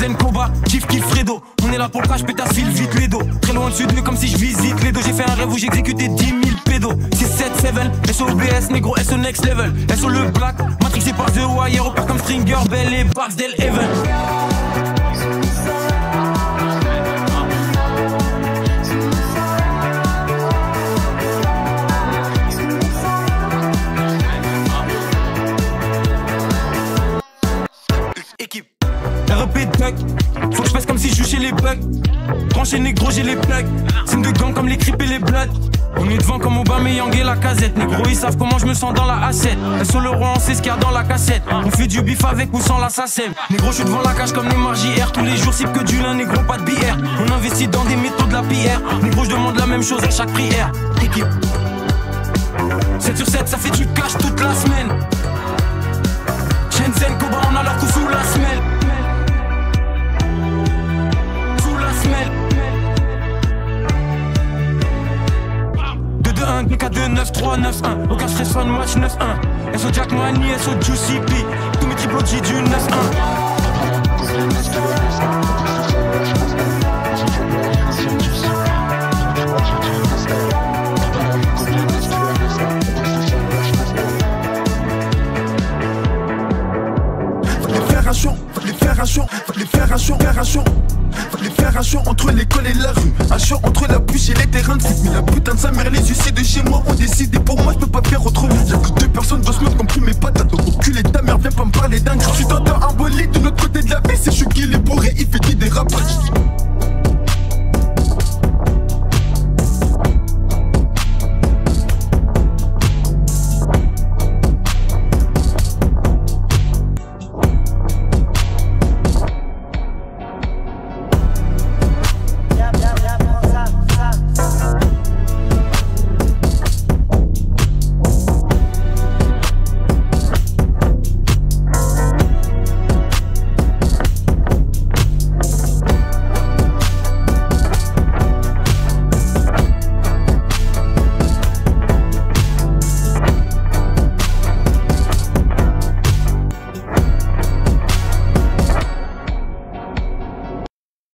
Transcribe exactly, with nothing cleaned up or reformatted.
Shenzhen, Koba, kiff kiff Fredo. On est là pour le crash, pétasse, file vite les dos. Très loin dessus d'eux comme si je visite les dos. J'ai fait un rêve où j'ai exécuté dix mille pédos. six sept sept, S O B S, négro, S O next level. S O le black, matrixé par The Wire. Repère comme Stringer, Bell et Barksdale Heaven. R P duck, faut que je fasse comme si je joue chez les bugs. Tranché négro, j'ai les plugs. Signe de gang comme les creeps et les bloods. On est devant comme Aubameyang et la casette. Négro, ils savent comment je me sens dans la A sept. Elles sont le roi, on sait ce qu'il y a dans la cassette. On fait du bif avec ou sans la sacem. Négro, je suis devant la cage comme Neymar J R. Tous les jours, cible que du lin, négro, pas de B R. On investit dans des métaux de la P R. Négro, je demande la même chose à chaque prière. Équipe sept sur sept, ça fait du cash toute la semaine. Shenzhen, Koba, on a leur coup sous la semelle. Sous la semelle. deux deux un, K deux neuf trois neuf un. Aucun stress on match neuf un. S O Jack Money, S O Juicy P. Tous mes triples G du neuf un. Faut les faire un show, faut les faire un show, faire un show. Faut les faire un show entre l'école et la rue. Un show entre la bûche et les terrains de foot. Mais la putain de sa mère, les huissiers de chez moi ont décidé pour moi, je peux pas faire autrement. Y'a que deux personnes dans ce monde qui ont pris mes pattes.